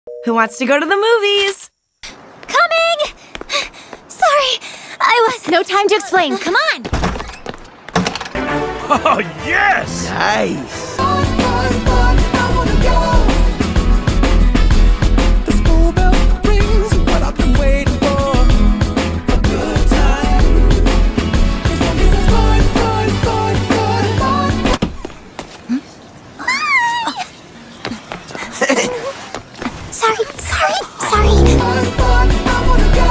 Who wants to go to the movies? Coming! Sorry, no time to explain. Come on! Oh, yes! Nice! The school bell rings, what I've been waiting for. A good time. This is fun. Sorry. Fun, I wanna go.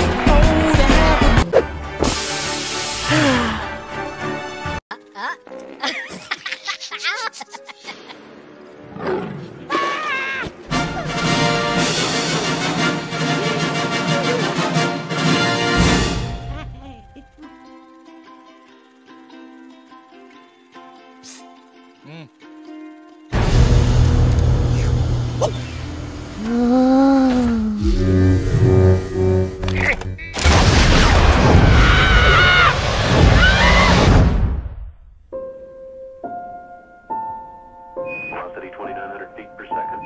Velocity 2,900 feet per second.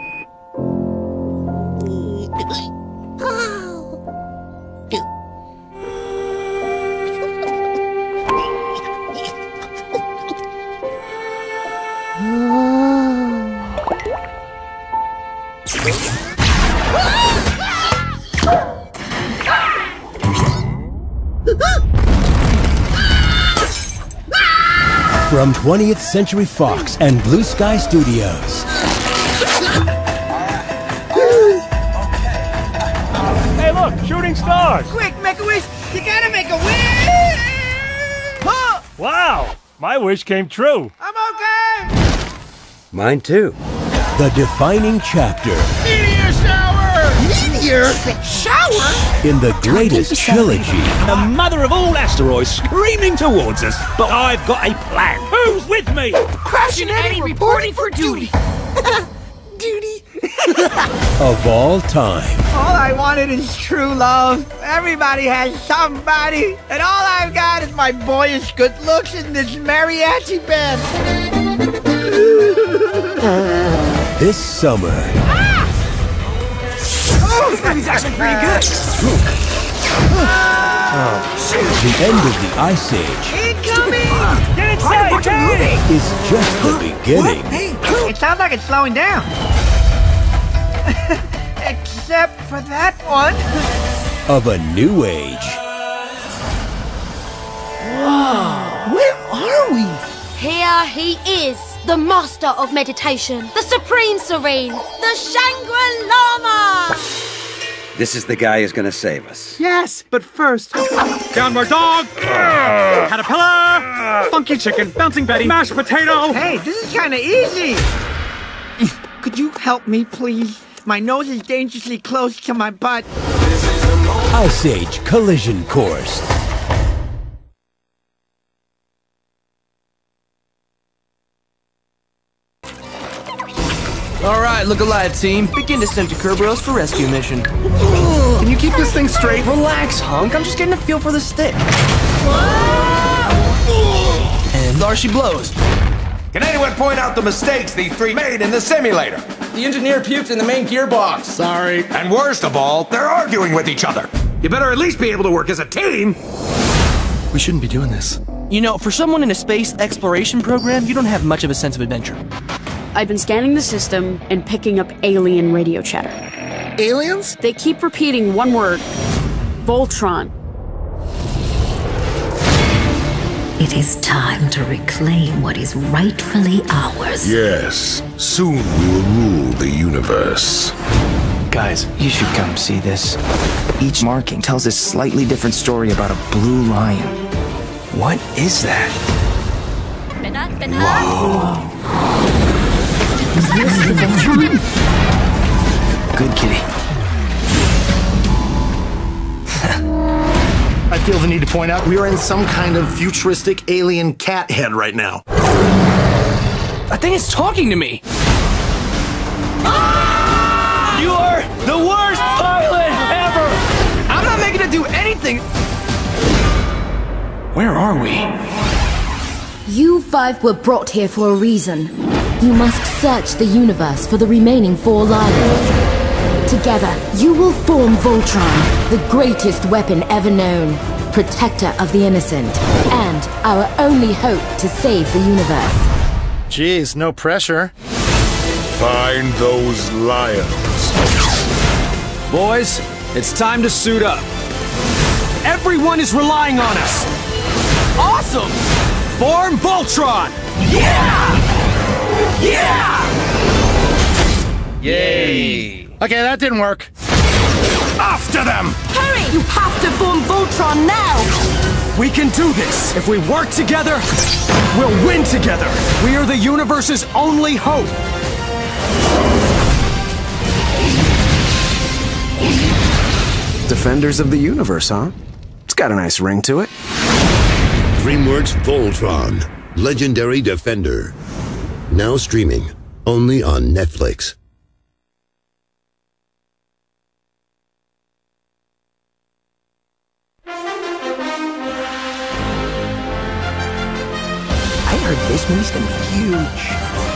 From 20th Century Fox and Blue Sky Studios. Hey, look, shooting stars! Quick, make a wish! You gotta make a wish! Huh. Wow, my wish came true. I'm okay! Mine too. The defining chapter Meteor shower! Meteor shower? in the greatest trilogy. The mother of all asteroids screaming towards us. But I've got a plan. Who's with me? Crash and Eddie reporting for duty! Duty? Of all time. All I wanted is true love. Everybody has somebody. And all I've got is my boyish good looks in this mariachi band. This summer. Oh, this movie's actually pretty good. The end of the Ice Age Incoming! Get inside, Teddy! is just the beginning. It sounds like it's slowing down. Except for that one. Of a new age. Where are we? Here he is, the master of meditation, the supreme serene, the Shangri-Lama! This is the guy who's gonna save us. Yes, but first... Downward dog! Caterpillar! Funky chicken, bouncing Betty, mashed potato! Hey, this is kind of easy. Could you help me, please? My nose is dangerously close to my butt. Ice Age Collision Course. Alright, look alive, team. Begin descent to Kerberos for rescue mission. Can you keep this thing straight? Relax, hunk. I'm just getting a feel for the stick. And there she blows. Can anyone point out the mistakes these three made in the simulator? The engineer puked in the main gearbox. Sorry. And worst of all, they're arguing with each other. You better at least be able to work as a team. We shouldn't be doing this. You know, for someone in a space exploration program, you don't have much of a sense of adventure. I've been scanning the system and picking up alien radio chatter. Aliens? They keep repeating one word. Voltron. It is time to reclaim what is rightfully ours. Yes, soon we will rule the universe. Guys, you should come see this. Each marking tells a slightly different story about a blue lion. What is that? Wow. Is this the Voltron? Good kitty. I feel the need to point out we are in some kind of futuristic alien cat head right now. I think it's talking to me. You are the worst pilot ever! I'm not making it do anything! Where are we? You five were brought here for a reason. You must search the universe for the remaining 4 lions. Together, you will form Voltron, the greatest weapon ever known, protector of the innocent, and our only hope to save the universe. Jeez, no pressure. Find those lions. Boys, it's time to suit up. Everyone is relying on us. Awesome! Form Voltron! Yeah! Yeah! Yay! Okay, that didn't work. After them! Hurry! You have to form Voltron now! We can do this! If we work together, we'll win together! We are the universe's only hope! Defenders of the Universe, huh? It's got a nice ring to it. DreamWorks Voltron, Legendary Defender. Now streaming, only on Netflix. I heard this movie's gonna be huge.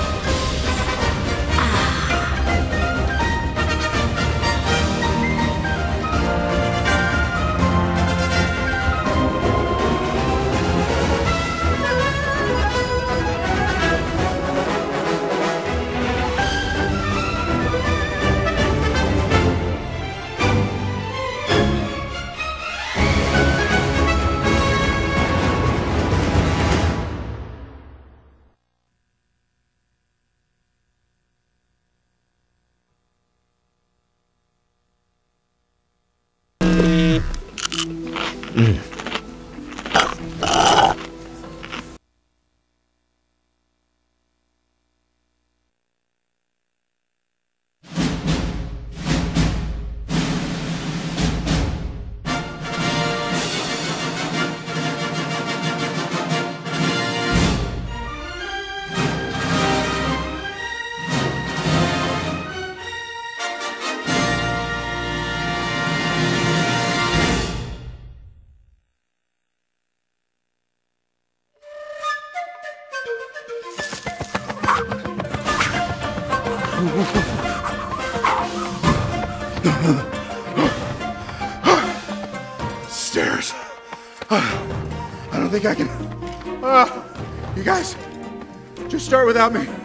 Stairs. I don't think I can. You guys, just start without me.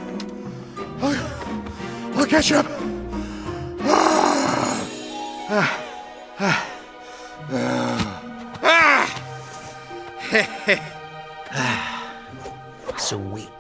I'll catch up. Sweet.